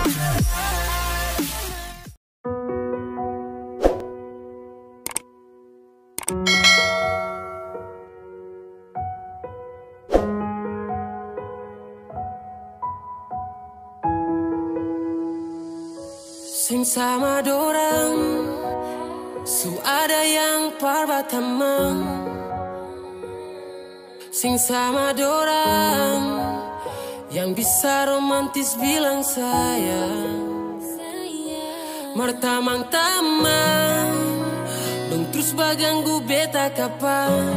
Sing sama dorang, su ada yang parbatamang. Sing sama dorang, yang bisa romantis bilang sayang. Martamang-tamang, dong terus baganggu beta kapan.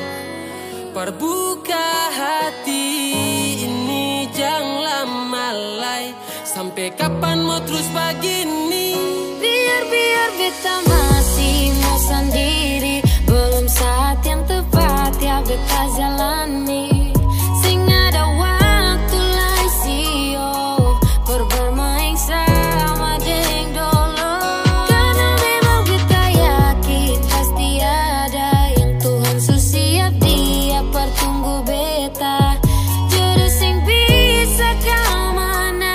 Perbuka hati ini jangan lalai. Sampai kapan mau terus begini? Biar beta masih mau sendiri. Belum saat yang tepat ya beta jalani. Sing ada waktu lah sio per bermain sama deng dolo. Karena memang beta yakin pasti ada yang Tuhan susiap dia pertunggu beta. Jodoh sing bisa kau mana.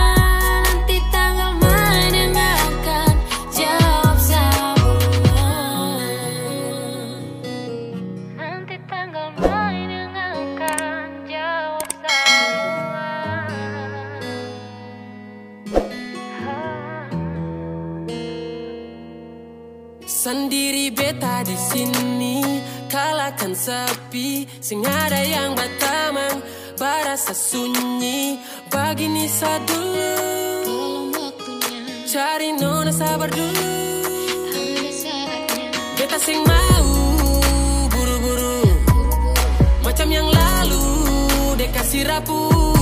Sendiri beta di sini, kalahkan sepi. Sing ada yang batamang, barasa sunyi. Begini dulu, cari nona sabar dulu. Beta sing mau buru-buru, macam yang lalu dek kasih rapuh.